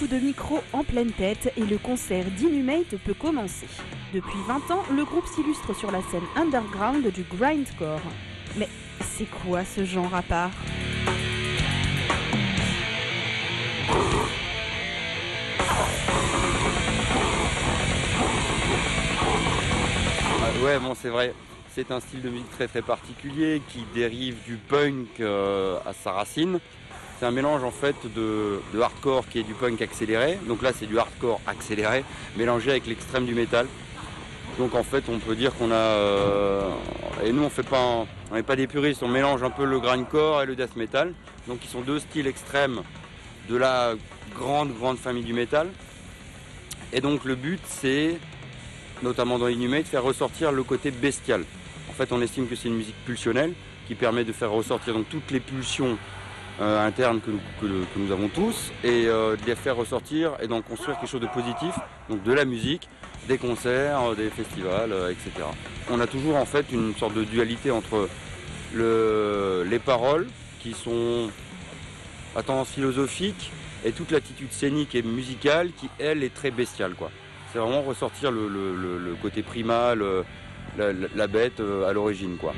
coups de micro en pleine tête et le concert d'Inhumate peut commencer. Depuis 20 ans, le groupe s'illustre sur la scène underground du grindcore. Mais c'est quoi ce genre à part ? Ouais, bon, c'est vrai, c'est un style de musique très très particulier qui dérive du punk à sa racine. C'est un mélange en fait de hardcore qui est du punk accéléré. Donc là, c'est du hardcore accéléré mélangé avec l'extrême du métal. Donc en fait, on peut dire qu'on a... et nous, on n'est pas des puristes, on mélange un peu le grindcore et le death metal. Donc ils sont deux styles extrêmes de la grande famille du métal. Et donc le but, c'est, notamment dans Inhumate, faire ressortir le côté bestial. En fait, on estime que c'est une musique pulsionnelle qui permet de faire ressortir donc toutes les pulsions internes que nous avons tous et de les faire ressortir et d'en construire quelque chose de positif, donc de la musique, des concerts, des festivals, etc. On a toujours en fait une sorte de dualité entre les paroles qui sont à tendance philosophique et toute l'attitude scénique et musicale qui, elle, est très bestiale, quoi. C'est vraiment ressortir le côté primal, la bête à l'origine, quoi.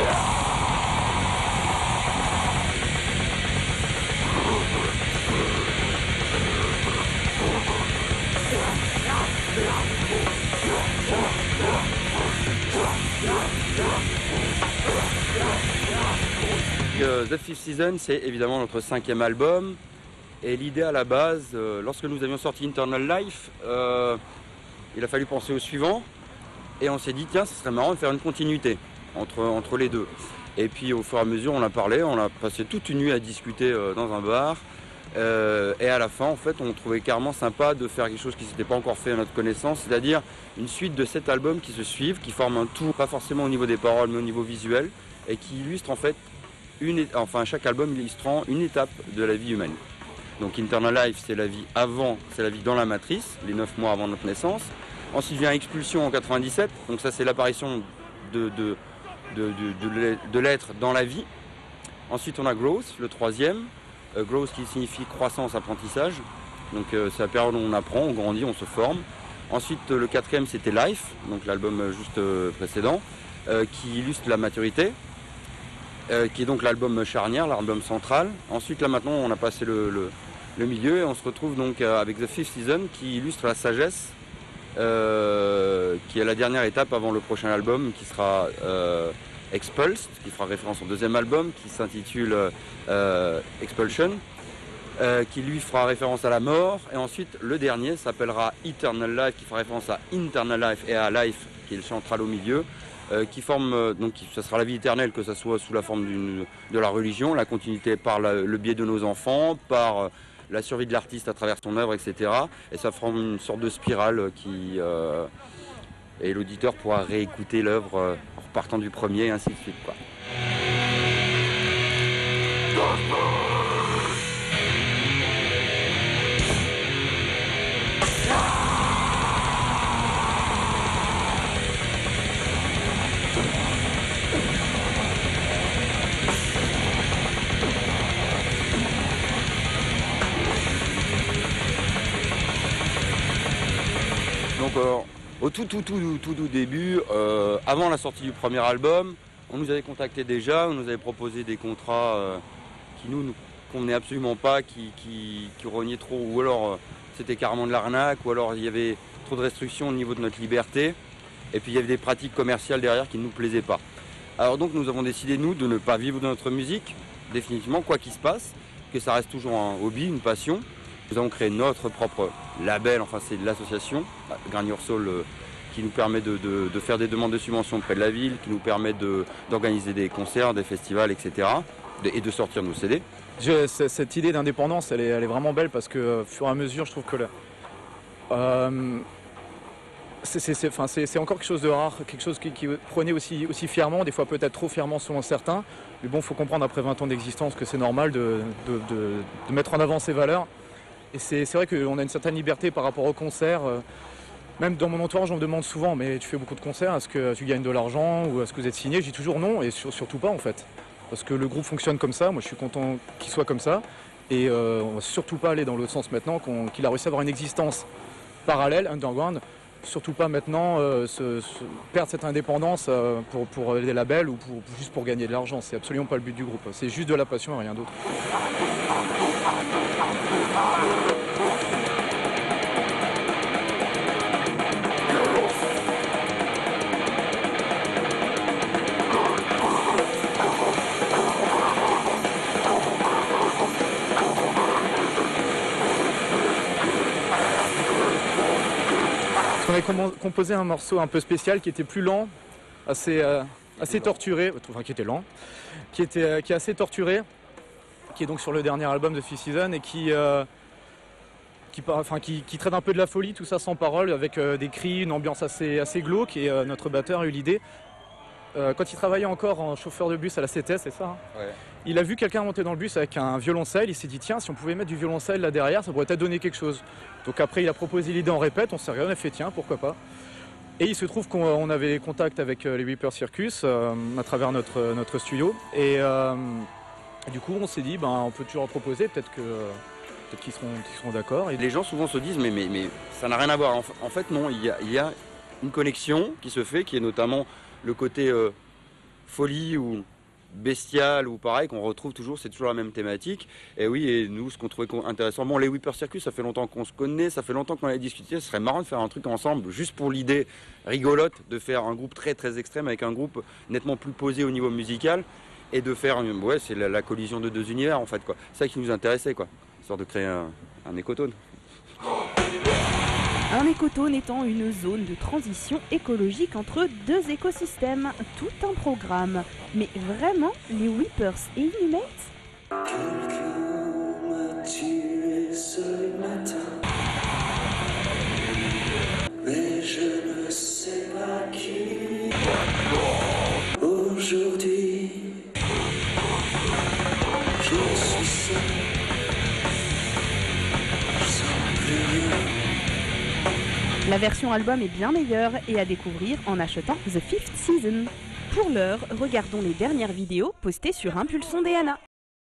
The Fifth Season, c'est évidemment notre 5e album. Et l'idée à la base, lorsque nous avions sorti Internal Life, il a fallu penser au suivant. Et on s'est dit, tiens, ce serait marrant de faire une continuité entre les deux. Et puis au fur et à mesure, on a parlé, on a passé toute une nuit à discuter dans un bar. Et à la fin, en fait, on trouvait carrément sympa de faire quelque chose qui ne s'était pas encore fait à notre connaissance, c'est-à-dire une suite de 7 albums qui se suivent, qui forment un tout, pas forcément au niveau des paroles, mais au niveau visuel, et qui illustrent en fait, chaque album illustrant une étape de la vie humaine. Donc Internal Life, c'est la vie avant, c'est la vie dans la matrice, les 9 mois avant notre naissance. Ensuite vient Expulsion en 97, donc ça c'est l'apparition de l'être dans la vie. Ensuite on a Growth, le 3e. Growth qui signifie croissance, apprentissage. Donc c'est la période où on apprend, on grandit, on se forme. Ensuite le 4e c'était Life, donc l'album juste précédent, qui illustre la maturité. Qui est donc l'album charnière, l'album central. Ensuite là maintenant on a passé le milieu et on se retrouve donc avec The Fifth Season qui illustre la sagesse, qui est la dernière étape avant le prochain album qui sera Expulsed, qui fera référence au 2e album qui s'intitule Expulsion, qui lui fera référence à la mort. Et ensuite le dernier s'appellera Eternal Life, qui fera référence à Internal Life et à Life qui est le central au milieu. Qui forme, donc ça sera la vie éternelle, que ça soit sous la forme de la religion, la continuité par le biais de nos enfants, par la survie de l'artiste à travers son œuvre, etc. Et ça forme une sorte de spirale et l'auditeur pourra réécouter l'œuvre en repartant du premier et ainsi de suite, quoi. Donc au tout début, avant la sortie du premier album, on nous avait contacté déjà, on nous avait proposé des contrats qui nous convenaient absolument pas, qui rognaient trop, ou alors c'était carrément de l'arnaque, ou alors il y avait trop de restrictions au niveau de notre liberté, et puis il y avait des pratiques commerciales derrière qui ne nous plaisaient pas. Alors donc nous avons décidé, nous, de ne pas vivre de notre musique, définitivement, quoi qu'il se passe, que ça reste toujours un hobby, une passion. Nous avons créé notre propre label, enfin c'est l'association Grind Your Soul qui nous permet de faire des demandes de subventions auprès de la ville, qui nous permet d'organiser des concerts, des festivals, etc. Et de sortir nos CD. Cette idée d'indépendance, elle est vraiment belle parce que au fur et à mesure, je trouve que c'est encore quelque chose de rare, quelque chose qui prenait aussi fièrement, des fois peut-être trop fièrement selon certains. Mais bon, il faut comprendre après 20 ans d'existence que c'est normal de mettre en avant ses valeurs. Et c'est vrai qu'on a une certaine liberté par rapport aux concerts. Même dans mon entourage, on me demande souvent, mais tu fais beaucoup de concerts, est-ce que tu gagnes de l'argent ou est-ce que vous êtes signé? Je dis toujours non et surtout pas en fait. Parce que le groupe fonctionne comme ça, moi je suis content qu'il soit comme ça. Et on ne va surtout pas aller dans l'autre sens maintenant qu'il a réussi à avoir une existence parallèle, underground. Surtout pas maintenant perdre cette indépendance pour des labels ou juste pour gagner de l'argent. C'est absolument pas le but du groupe. C'est juste de la passion et rien d'autre. On avait composé un morceau un peu spécial qui était plus lent, assez torturé, enfin qui était lent, qui est assez torturé, qui est donc sur le dernier album de Fifth Season et qui traite un peu de la folie, tout ça sans parole, avec des cris, une ambiance assez glauque. Et notre batteur a eu l'idée, quand il travaillait encore en chauffeur de bus à la CTS, c'est ça, hein, Ouais. il a vu quelqu'un monter dans le bus avec un violoncelle, il s'est dit tiens, si on pouvait mettre du violoncelle là derrière, ça pourrait peut-être donner quelque chose. Donc après il a proposé l'idée en répète, on s'est regardé, on a fait tiens, pourquoi pas. Et il se trouve qu'on avait contact avec les Weeper Circus à travers notre studio. Et du coup on s'est dit on peut toujours en proposer, peut-être qu'ils seront d'accord. Et Les gens souvent se disent mais ça n'a rien à voir. En fait non, il y a une connexion qui se fait, qui est notamment le côté folie ou bestial ou pareil qu'on retrouve toujours, c'est toujours la même thématique. Et oui, et nous ce qu'on trouvait intéressant, les Weeper Circus, ça fait longtemps qu'on se connaît, ça fait longtemps qu'on avait discuté, ce serait marrant de faire un truc ensemble juste pour l'idée rigolote de faire un groupe très très extrême avec un groupe nettement plus posé au niveau musical et de faire c'est la collision de deux univers en fait quoi. C'est ça qui nous intéressait quoi, histoire de créer un écotone. Un écotone étant une zone de transition écologique entre deux écosystèmes, tout un programme. Mais vraiment, les Weepers et Inhumates ? Quelqu'un m'a tué ce matin, mais je ne sais pas qui. Aujourd'hui, je suis seul, je sens plus rien. La version album est bien meilleure et à découvrir en achetant The Fifth Season. Pour l'heure, regardons les dernières vidéos postées sur Impulsion DNA.